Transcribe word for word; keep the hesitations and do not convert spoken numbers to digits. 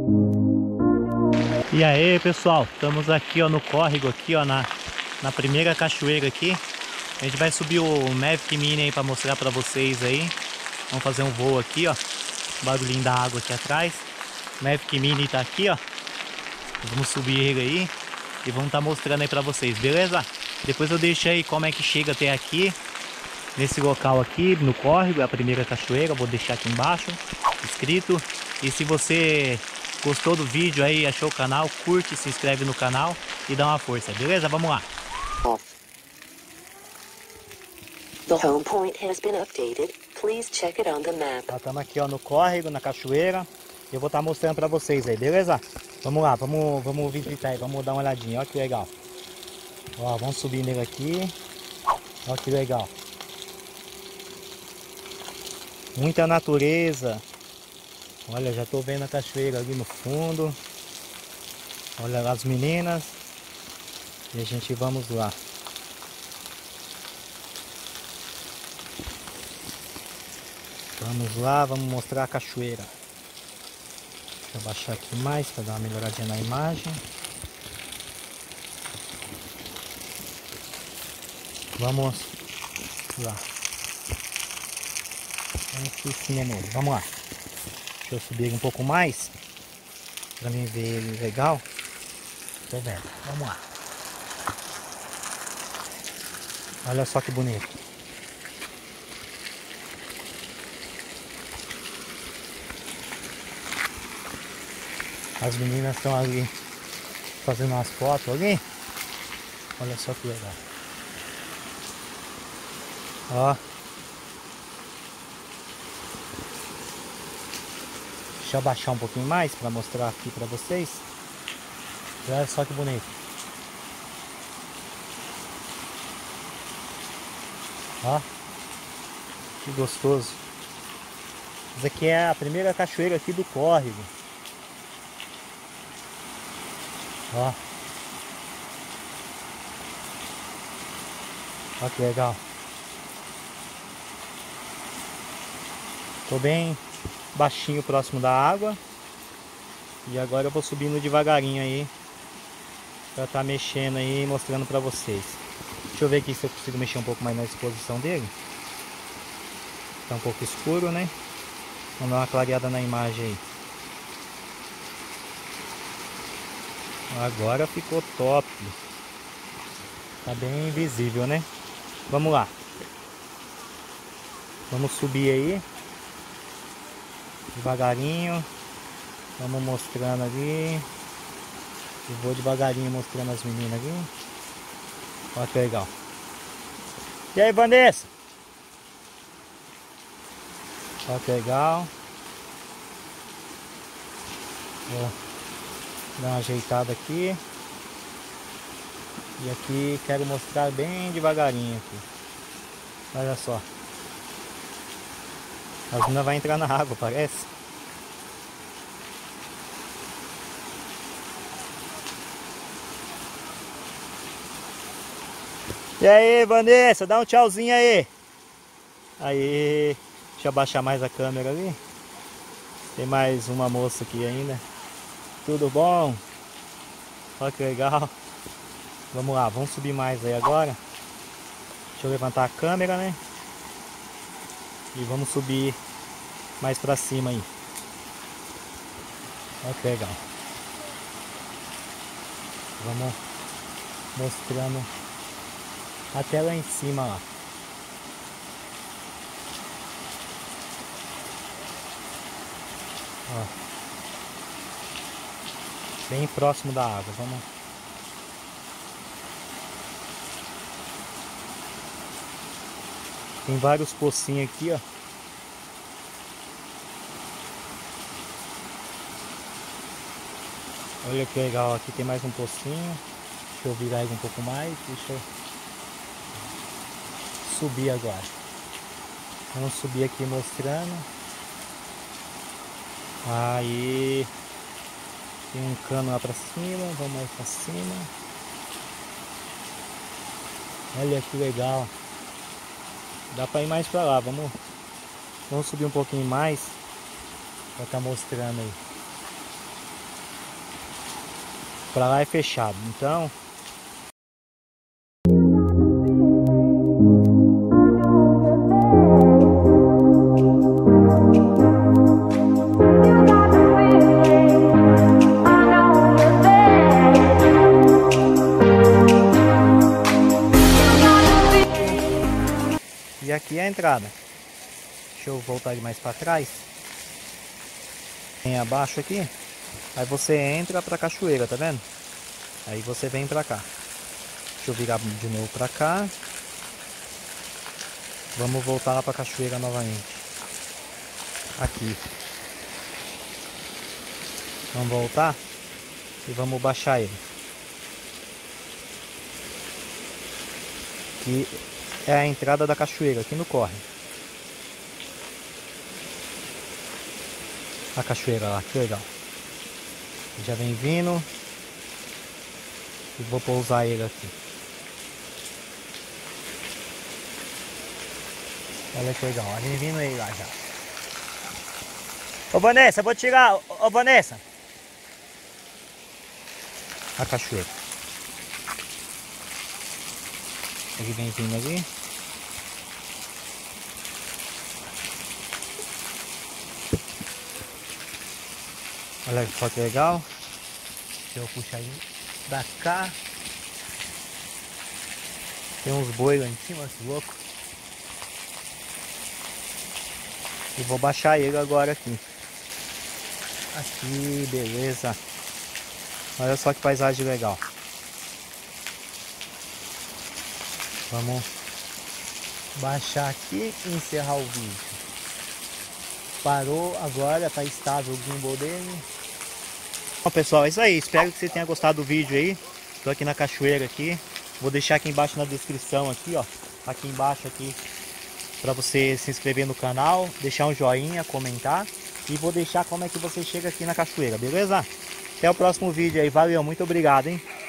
E aí, pessoal, estamos aqui ó, no córrego aqui ó, na, na primeira cachoeira aqui. A gente vai subir o Mavic Mini aí para mostrar para vocês aí. Vamos fazer um voo aqui ó, barulhinho da água aqui atrás. O Mavic Mini tá aqui ó. Vamos subir ele aí e vamos estar tá mostrando aí para vocês, beleza? Depois eu deixo aí como é que chega até aqui, nesse local aqui no córrego, é a primeira cachoeira. Vou deixar aqui embaixo escrito. E se você gostou do vídeo aí, achou o canal, curte, se inscreve no canal e dá uma força, beleza? Vamos lá. The home point has been updated. Please check it on the map. Estamos aqui ó, no córrego, na cachoeira. Eu vou estar tá mostrando para vocês aí, beleza? Vamos lá, vamos, vamos visitar aí, vamos dar uma olhadinha, ó que legal. Ó, vamos subir nele aqui. Ó que legal. Muita natureza. Olha, já tô vendo a cachoeira ali no fundo. Olha lá as meninas. E a gente vamos lá. Vamos lá, vamos mostrar a cachoeira. Deixa eu abaixar aqui mais para dar uma melhoradinha na imagem. Vamos lá. Vamos, vamos lá. Deixa eu subir um pouco mais para mim ver ele legal. Tô vendo. Vamos lá. Olha só que bonito. As meninas estão ali fazendo umas fotos ali. Olha só que legal. Ó. Deixa eu abaixar um pouquinho mais para mostrar aqui para vocês. Olha só que bonito. Ó. Que gostoso. Isso aqui é a primeira cachoeira aqui do córrego. Ó. Ó que legal. Tô bem baixinho próximo da água. E agora eu vou subindo devagarinho aí pra tá mexendo aí e mostrando pra vocês. Deixa eu ver aqui se eu consigo mexer um pouco mais na exposição dele. Tá um pouco escuro, né? Vamos dar uma clareada na imagem aí. Agora ficou top. Tá bem visível, né? Vamos lá. Vamos subir aí. Devagarinho. Vamos mostrando ali. Eu vou devagarinho mostrando as meninas aqui. Olha que legal. E aí, Vanessa? Olha que legal. Vou dar uma ajeitada aqui. E aqui quero mostrar bem devagarinho aqui. Olha só. As meninas vão entrar na água, parece. E aí, Vanessa, dá um tchauzinho aí. Aí, deixa eu abaixar mais a câmera ali. Tem mais uma moça aqui ainda. Tudo bom? Olha que legal. Vamos lá, vamos subir mais aí agora. Deixa eu levantar a câmera, né? E vamos subir mais pra cima aí. Olha que legal. Vamos mostrando até lá em cima lá. Ó. Bem próximo da água. Vamos. Tem vários pocinhos aqui, ó. Olha que legal, aqui tem mais um pocinho. Deixa eu virar ele um pouco mais. Deixa eu subir agora. Vamos subir aqui mostrando. Aí tem um cano lá pra cima. Vamos mais pra cima. Olha que legal. Dá pra ir mais pra lá. Vamos, vamos subir um pouquinho mais pra tá mostrando aí. Pra lá é fechado, então... E aqui é a entrada. Deixa eu voltar ele mais para trás. Tem abaixo aqui. Aí você entra pra cachoeira, tá vendo? Aí você vem pra cá. Deixa eu virar de novo pra cá. Vamos voltar lá pra cachoeira novamente. Aqui. Vamos voltar. E vamos baixar ele. Aqui é a entrada da cachoeira, aqui no córrego. A cachoeira lá, que legal. Já vem vindo. E vou pousar ele aqui. Olha que legal, vem vindo ele lá já. Ô Vanessa, vou tirar. Ô Vanessa. A cachoeira. Ele vem vindo ali. Olha só que legal. Deixa eu puxar ele da cá. Tem uns boi lá em cima, esse louco. E vou baixar ele agora aqui. Aqui, beleza. Olha só que paisagem legal. Vamos baixar aqui e encerrar o vídeo. Parou agora, tá estável o gimbal dele. Bom pessoal, é isso aí. Espero que você tenha gostado do vídeo aí. Tô aqui na cachoeira aqui. Vou deixar aqui embaixo na descrição aqui, ó. Aqui embaixo aqui. Pra você se inscrever no canal, deixar um joinha, comentar. E vou deixar como é que você chega aqui na cachoeira, beleza? Até o próximo vídeo aí. Valeu, muito obrigado, hein?